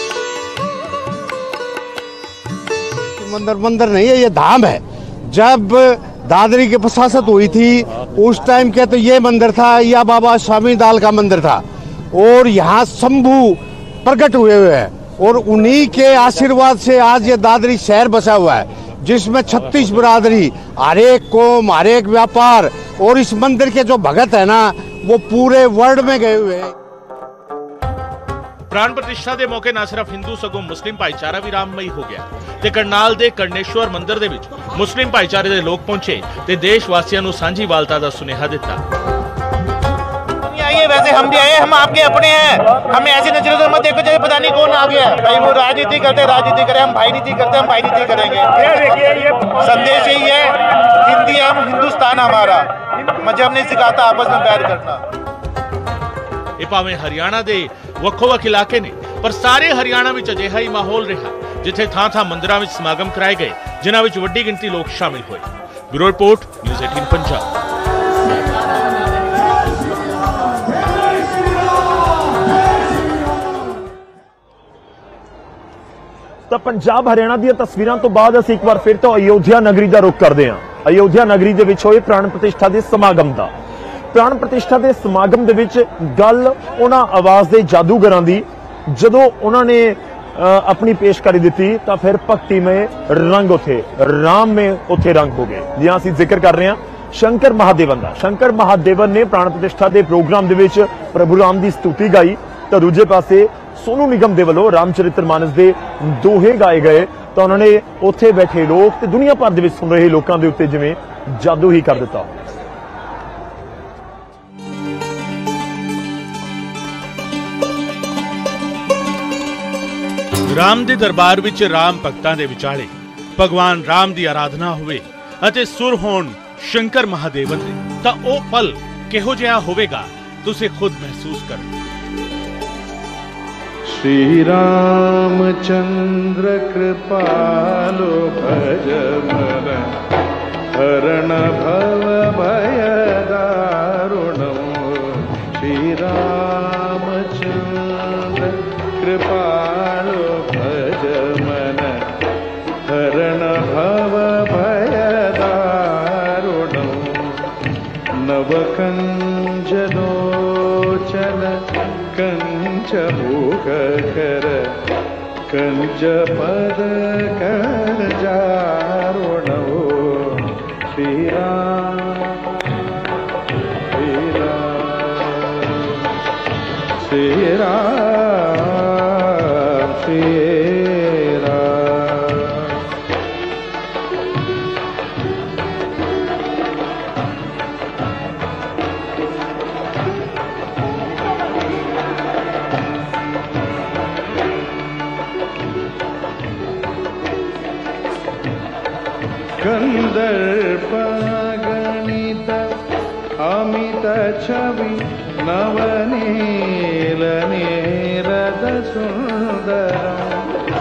दस्सिया। मंदिर नहीं है, ये धाम है। जब दादरी की प्रशासक हुई थी उस टाइम के तो ये मंदिर था, या बाबा स्वामी दाल का मंदिर था, और यहाँ शंभू प्रकट हुए हैं और उन्हीं के आशीर्वाद से आज ये दादरी शहर बसा हुआ है, जिसमें 36 बिरादरी, हर एक कौम, हर एक व्यापार, और इस मंदिर के जो भगत है ना वो पूरे वर्ल्ड में गए हुए हैं। प्राण प्रतिष्ठा के मौके न सिर्फ हिंदू सगों मुस्लिम भाईचारा भी राममयी हो गया ते करनाल दे कर्णेश्वर मंदिर दे विच मुस्लिम भाईचारे दे लोग पहुंचे ते देशवासियों को सांझी वालता का सुनेहा दिता। आइए, वैसे हम भी आए, हम आपके अपने हैं, हमें ऐसी नजरों से मत देखो जैसे पता नहीं कौन आ गया। भाई वो राजनीति करते राजनीति करें, हम भाई नीति करते हम भाई नीति करेंगे। संदेश यही है, हिंदी हम, हिंदुस्तान हमारा, मजहब नहीं सिखाता आपस में बैर करना। ਇਹ ਭਾਵੇਂ ਹਰਿਆਣਾ ਦੇ ਵੱਖੋ-ਵੱਖ ਇਲਾਕੇ ਨੇ, ਪਰ ਸਾਰੇ ਹਰਿਆਣਾ ਵਿੱਚ ਅਜਿਹਾ ਹੀ ਮਾਹੌਲ ਰਿਹਾ ਜਿੱਥੇ ਥਾਂ-ਥਾਂ ਮੰਦਿਰਾਂ ਵਿੱਚ ਸਮਾਗਮ ਕਰਾਏ ਗਏ, ਜਿਨ੍ਹਾਂ ਵਿੱਚ ਵੱਡੀ ਗਿਣਤੀ ਲੋਕ ਸ਼ਾਮਿਲ ਹੋਏ। Bureau report, news 18 Punjab. ਤਾਂ ਪੰਜਾਬ ਹਰਿਆਣਾ ਦੀਆਂ ਤਸਵੀਰਾਂ ਤੋਂ ਬਾਅਦ ਅਸੀਂ ਇੱਕ ਵਾਰ ਫਿਰ ਤੋਂ ਅਯੋਧਿਆ ਨਗਰੀ ਦਾ ਰੁਖ ਕਰਦੇ ਹਾਂ। ਅਯੋਧਿਆ ਨਗਰੀ ਦੇ ਵਿੱਚ ਹੋਏ ਪ੍ਰਾਣ ਪ੍ਰਤਿਸ਼ਠਾ ਦੇ ਸਮਾਗਮ ਦਾ। ਪ੍ਰਾਣ ਪ੍ਰਤਿਸ਼ਠਾ ਦੇ ਸਮਾਗਮ ਦੇ ਵਿੱਚ ਗੱਲ ਉਹਨਾਂ ਆਵਾਜ਼ ਦੇ ਜਾਦੂਗਰਾਂ ਦੀ, ਜਦੋਂ ਉਹਨਾਂ ਨੇ अपनी पेशकारी दी तो फिर भक्ति में रंग उथे राम में उथे रंग हो गए। जी असीं जिक्र कर रहे हैं शंकर महादेवन का। शंकर महादेवन ने प्राण प्रतिष्ठा के प्रोग्राम दे विच प्रभु राम की स्तुति गाई, तो दूजे पासे सोनू निगम के वलों रामचरित्र मानस के दोहे गाए गए। तो उन्होंने उत्थे बैठे लोग ते दुनिया भर दे विच सुन रहे लोगों के उत्ते जिवें जादू ही कर दिता। राम दे दरबार विच राम भगतां दे विचाले भगवान राम दी आराधना होवे अते सुर होण शंकर महादेवन दे, तां ओह पल किहो जिहा होवेगा तुसीं खुद महसूस करो। श्री रामचंद्र कृपालो भज मन हरण भव भय दारुणो। श्री रामचंद्र कृपालो भज मन हरण भव भय दारुणो। नव कंज लोचन कंच भूख कर कंच पद कर जारुणो। श्री राम श्री राम कंदर्प गणित अमित छवि नवनील नीरद सुंदरम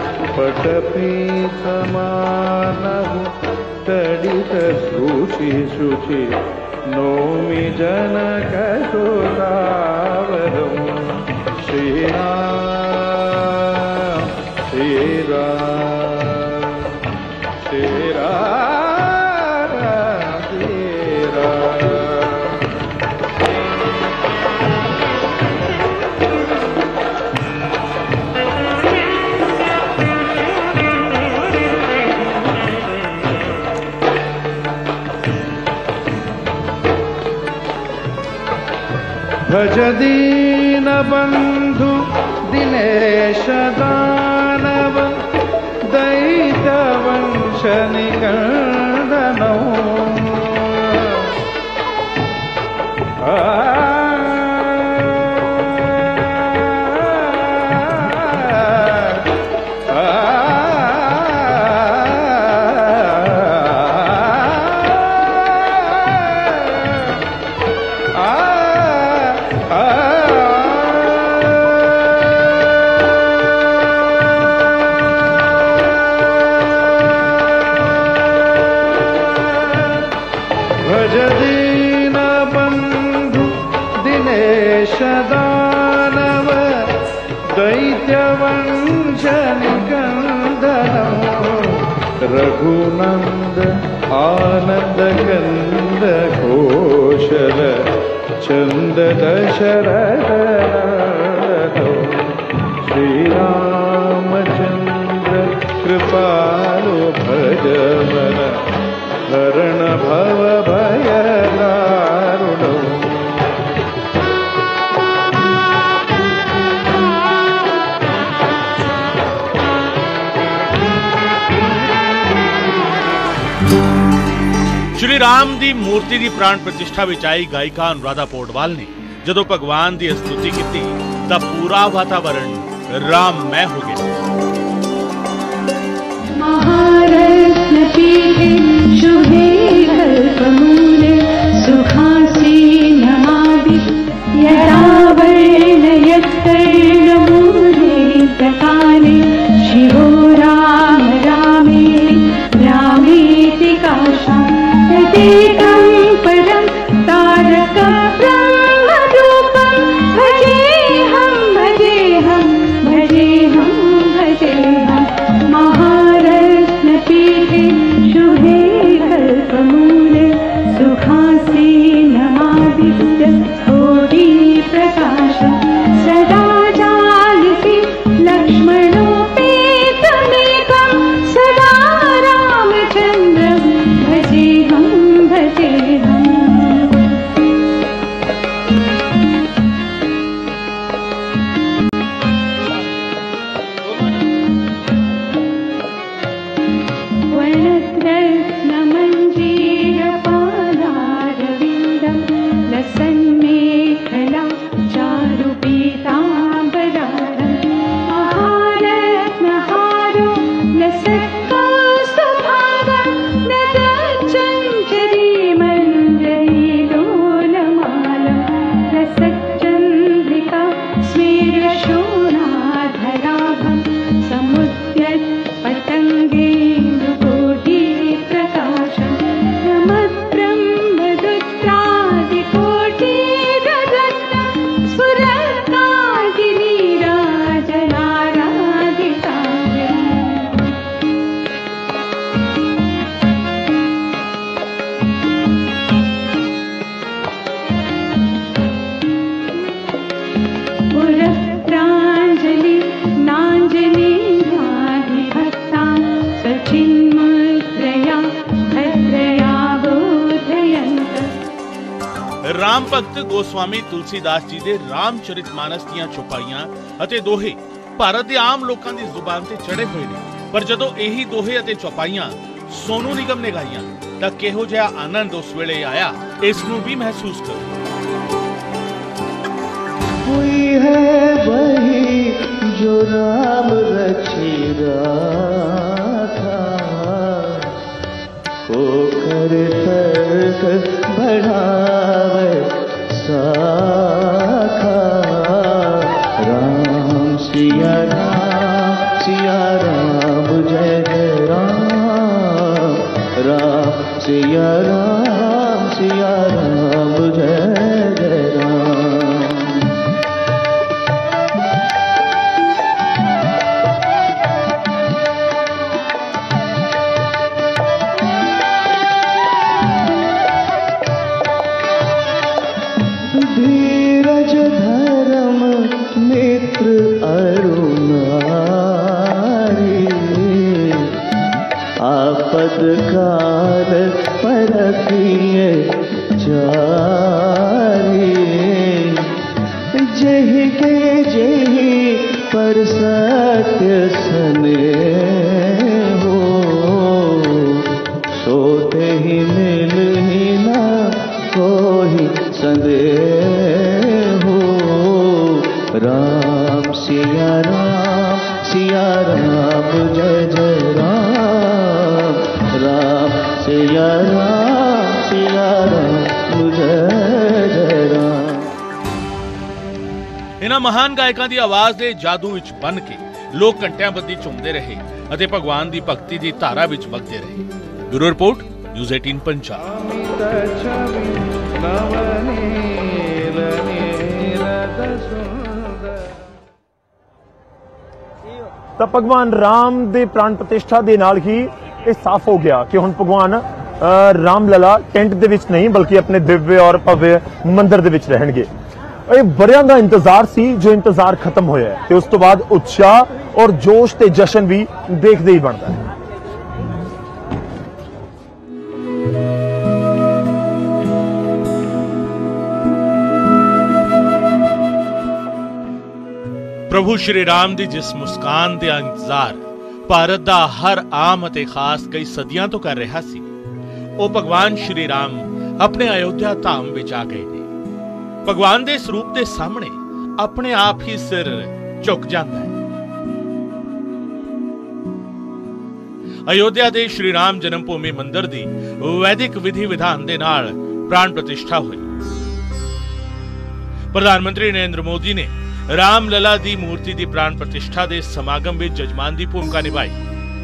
पटपीत मानव तडित शुचि शुचि नौमि जनक सुतावरम श्री राम श्री राम श्री राम श्री राम। भज दीन बंधु दिनेश दानव दैत वंश निकंदनो भज दीन बंधु दिनेश दानव दैत्य वंश निकंदनो रघुनंद आनंद कंद कौशल चंद दशरथ श्री रामचंद्र कृपालु भज मन हरण भव भय दारुणो। श्री राम दी मूर्ति दी प्राण प्रतिष्ठा विच आई गायिका अनुराधा पोडवाल ने जदों भगवान दी स्तुति की तां पूरा वातावरण राममय हो गया। महारत्न पीठे शुभे कल्पमूले सुखासीनमादि यदा वर्णयत्तर्णमूले तकाले शिवो राम रामे रामेति काशं तदेकं परं तारकं ब्रह्मरूपं भजेऽहं भजेऽहं भजेऽहं भजेऽहं। महारत्नपीठे शुभे कल्पमूले सुखासीनमादित्य कोटिप्रकाशं सदा जालिते लक्ष्मणोपेतमेकं सदा रामचन्द्रं भजेऽहं भजेऽहम्। वर्णरत्नमञ्जीरपालारविन्दं लसन्मेखला चारुपीताम्बरारं महारत्नहारो लसत्कौस्तुभागं नतचञ्चरीमञ्जरीलोलमालं लसच्चन्द्रिका स्मेरशोणाधराभं समुद्यत् पतङ्गेन्दुकोटिप्रकाशं नमद्ब्रह्मदुत्रादिकोटिरत्नं स्फुरत्कादिनीराजनाराधिताव्यम्। पुरस्त्राञ्जलि नाञ्जलीनाधिभक्तान् सचिन्मुद्रया भद्रया बोधयन्त। राम भगत गोस्वामी तुलसीदास जी दे रामचरितमानस दीआं चौपाइयां ਅਤੇ ਦੋਹੇ ਭਾਰਤ ਦੇ ਆਮ ਲੋਕਾਂ ਦੀ ਜ਼ੁਬਾਨ ਤੇ ਚੜੇ ਹੋਏ ਨੇ। ਪਰ ਜਦੋਂ ਇਹੀ ਦੋਹੇ ਅਤੇ ਚੌਪਾਈਆਂ ਸੋਨੂ ਨਿਗਮ ਨੇ ਗਾਈਆਂ ਤਾਂ ਕਿਹੋ ਜਿਹਾ ਆਨੰਦ ਉਸ ਵੇਲੇ ਆਇਆ, ਇਸ ਨੂੰ ਵੀ ਮਹਿਸੂਸ ਕਰੋ। कोई है वही जो राम रचि रहा था, निरर्थक बढ़ावे साखा। राम सिया राम जय जय राम। राम सिया राम जय जय राम। धीरज धर्म मित्र अरुणारी। आपद काल परखिए जारी। जही के जही पर सत्य सने हो। सोते ही मिल ही ना कोई संदेह हो। राम सिया राम जय जय राम। राम सिया राम जय जय राम। इन्हां महान गायकां दी आवाज़ दे जादू विच बन के लोग घंटियां बद्धी झूमदे रहे अते भगवान दी भगती दी धारा विच वगदे रहे। Bureau report news 18 Punjab. ਤਾਂ ਭਗਵਾਨ ਰਾਮ ਦੇ ਪ੍ਰਾਣ ਪ੍ਰਤਿਸ਼ਠਾ ਦੇ ਨਾਲ ਹੀ ਇਹ ਸਾਫ਼ ਹੋ ਗਿਆ ਕਿ ਹੁਣ ਭਗਵਾਨ ਰਾਮ ਲਲਾ ਟੈਂਟ ਦੇ ਵਿੱਚ ਨਹੀਂ ਬਲਕਿ ਆਪਣੇ ਦਿਵਯ ਔਰ ਭਵਯ ਮੰਦਿਰ ਦੇ ਵਿੱਚ ਰਹਿਣਗੇ। ਇਹ ਬਰਿਆਂ ਦਾ ਇੰਤਜ਼ਾਰ ਸੀ ਜੋ ਇੰਤਜ਼ਾਰ ਖਤਮ ਹੋਇਆ ਤੇ ਉਸ ਤੋਂ ਬਾਅਦ ਉਤਸ਼ਾਹ ਔਰ ਜੋਸ਼ ਤੇ ਜਸ਼ਨ ਵੀ ਦੇਖਦੇ ਹੀ ਬਣਦਾ ਹੈ। प्रभु श्री राम दी जिस मुस्कान दे इंतजार भारत दा हर आम अते खास कई सदियां तो कर रहा सी, ओ भगवान श्री राम अपने अयोध्या धाम विच आ गए ने। भगवान दे स्वरूप दे सामने अपने आप ही सिर झुक जाता है। अयोध्या दे श्री राम जन्म भूमि मंदिर दी वैदिक विधि विधान दे नाल प्राण प्रतिष्ठा हुई। प्रधानमंत्री नरेंद्र मोदी ने राम लला दी मूर्ति दी प्राण प्रतिष्ठा दे समागम में जजमान दी भूमिका निभाई।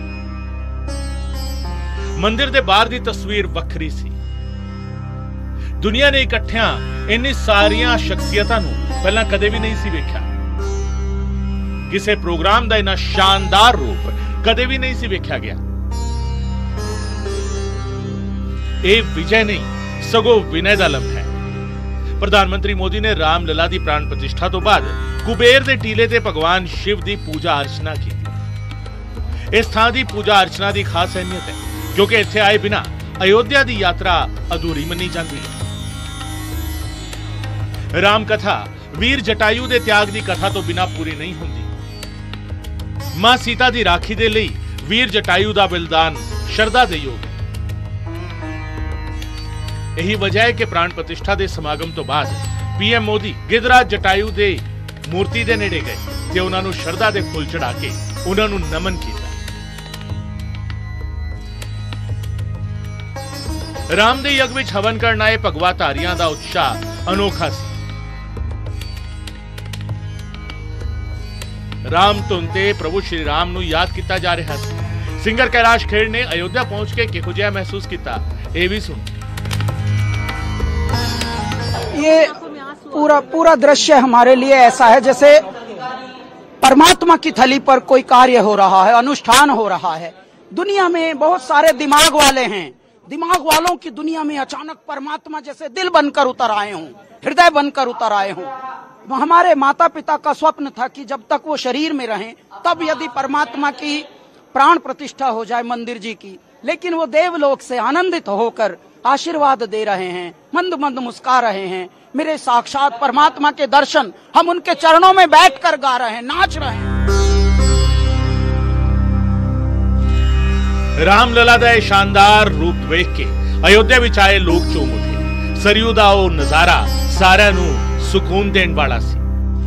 मंदिर दे बाहर दी तस्वीर वखरी सी। दुनिया ने इकट्ठियां इन्नी सारियां शख्सियतां नूं पहलां कदे भी नहीं सी वेख्या। किसे प्रोग्राम दा इन्ना शानदार रूप कदे भी नहीं सी वेख्या गया। ये विजय नहीं सगों विनय दा लम्हा है। प्रधानमंत्री मोदी ने राम लला दी प्राण प्रतिष्ठा तो बाद कुबेर दे टीले ते भगवान शिव दी पूजा अर्चना की। इस थां दी पूजा अर्चना दी खास अहमियत है क्योंकि इत्थे आए बिना अयोध्या दी यात्रा अधूरी मनी जाती है। राम कथा वीर जटायु दे त्याग दी कथा तो बिना पूरी नहीं होंदी। मां सीता दी राखी दे लई वीर जटायु दा बलिदान शरदा दे योग। यही वजह है कि प्राण प्रतिष्ठा दे समागम तो बाद पीएम मोदी गिदराज जटायु दे मूर्ति दे नेड़े गए ते उन्हां नूं शरदा दे फुੱਲ चढ़ा के उन्हां नूं नमन किया। राम दे यज्ञ विच हवन करन आए भगवाधारियां दा उत्साह अनोखा सी। राम धुन ते प्रभु श्री राम नूं याद किया जा रहा सी। सिंगर कैलाश खेर ने अयोध्या पहुंच के किहो जिहा महसूस किया, ये भी सुन। ये पूरा दृश्य हमारे लिए ऐसा है जैसे परमात्मा की थली पर कोई कार्य हो रहा है, अनुष्ठान हो रहा है। दुनिया में बहुत सारे दिमाग वाले हैं, दिमाग वालों की दुनिया में अचानक परमात्मा जैसे दिल बनकर उतर आए हों, हृदय बनकर उतर आए हों। हमारे माता पिता का स्वप्न था कि जब तक वो शरीर में रहें तब यदि परमात्मा की प्राण प्रतिष्ठा हो जाए मंदिर जी की, लेकिन वो देवलोक से आनंदित होकर आशीर्वाद दे रहे हैं, मंद मंद मुस्कुरा रहे हैं। मेरे साक्षात परमात्मा के दर्शन हम उनके चरणों में बैठकर गा रहे हैं, नाच रहे हैं। रामलला दा शानदार रूप वेख के अयोध्या विच आए लोग चूम उठे। सरयू दा ओ नजारा सारिਆਂ ਨੂੰ सुकून देण वाला सी।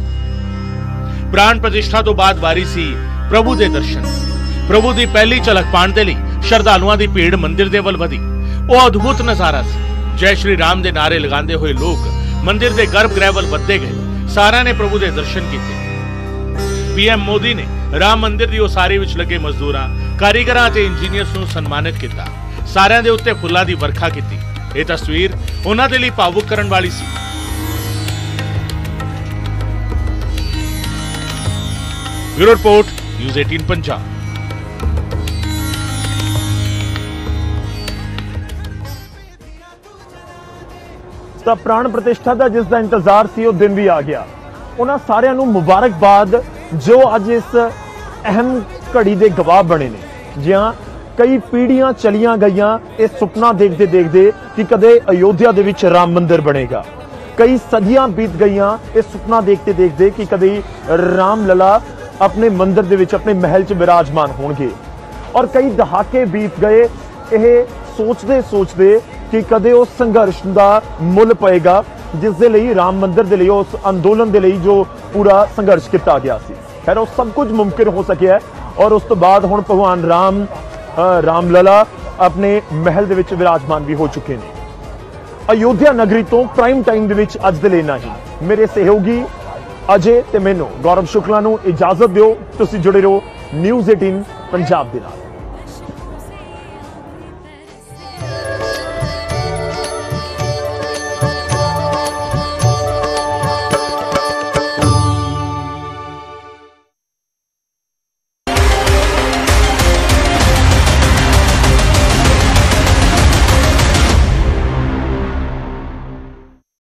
प्राण प्रतिष्ठा तो बाद वारी सी प्रभु दे दर्शन। प्रभु दी पहली झलक पाण दे लई श्रद्धालुआं दी भीड़ मंदिर दे वल वधी। ਉਹ ਅਦਭੁਤ ਨਜ਼ਾਰਾ ਸੀ। ਜੈ ਸ਼੍ਰੀ ਰਾਮ ਦੇ ਨਾਰੇ ਲਗਾਉਂਦੇ ਹੋਏ ਲੋਕ ਮੰਦਿਰ ਦੇ ਗਰਭਗ੍ਰਹਿ ਵੱਲ ਵੱਧਦੇ ਗਏ। ਸਾਰਿਆਂ ਨੇ ਪ੍ਰਭੂ ਦੇ ਦਰਸ਼ਨ ਕੀਤੇ। ਪੀਐਮ ਮੋਦੀ ਨੇ ਰਾਮ ਮੰਦਿਰ ਦੀ ਉਸਾਰੀ ਵਿੱਚ ਲੱਗੇ ਮਜ਼ਦੂਰਾਂ, ਕਾਰੀਗਰਾਂ ਅਤੇ ਇੰਜੀਨੀਅਰਸ ਨੂੰ ਸਨਮਾਨਿਤ ਕੀਤਾ। ਸਾਰਿਆਂ ਦੇ ਉੱਤੇ ਫੁੱਲਾਂ ਦੀ ਵਰਖਾ ਕੀਤੀ। ਇਹ ਤਸਵੀਰ ਉਹਨਾਂ ਦੇ ਲਈ ਭਾਵੁਕ ਕਰਨ ਵਾਲੀ ਸੀ। Bureau report, news 18 Punjab. ਤਾਂ ਪ੍ਰਾਣ ਪ੍ਰਤਿਸ਼ਠਾ ਦਾ ਜਿਸ ਦਾ ਇੰਤਜ਼ਾਰ ਸੀ ਉਹ ਦਿਨ ਵੀ ਆ ਗਿਆ। ਉਹਨਾਂ ਸਾਰਿਆਂ ਨੂੰ ਮੁਬਾਰਕਬਾਦ ਜੋ ਅੱਜ ਇਸ ਅਹਿਮ ਘੜੀ ਦੇ ਗਵਾਹ ਬਣੇ ਨੇ। ਜਿਹਾਂ ਕਈ ਪੀੜ੍ਹੀਆਂ ਚਲੀਆਂ ਗਈਆਂ ਇਹ ਸੁਪਨਾ ਦੇਖਦੇ ਦੇਖਦੇ ਕਿ ਕਦੇ ਅਯੋਧਿਆ ਦੇ ਵਿੱਚ ਰਾਮ ਮੰਦਿਰ ਬਣੇਗਾ। ਕਈ ਸਦੀਆਂ ਬੀਤ ਗਈਆਂ ਇਹ ਸੁਪਨਾ ਦੇਖਦੇ ਦੇਖਦੇ ਕਿ ਕਦੇ ਰਾਮ ਲਲਾ अपने मंदिर दे विच अपने महल च विराजमान होणगे। और कई दहाके बीत गए यह सोचते सोचते कि कदे उस संघर्ष का मुल पएगा जिस दे लई राम मंदिर दे लई उस अंदोलन दे लई जो पूरा संघर्ष किया गया सी। खैर वो सब कुछ मुमकिन हो सकिया है और उस तो बाद हुण भगवान राम लला अपने महल दे विच विराजमान भी हो चुके हैं। अयोध्या नगरी तो प्राइम टाइम दे विच अज दे लेना ही मेरे सहयोगी अजय ते मैनू गौरव शुक्ला नू इजाजत दिओ। तुसीं जुड़े रहो न्यूज़ 18 पंजाब दे नाल।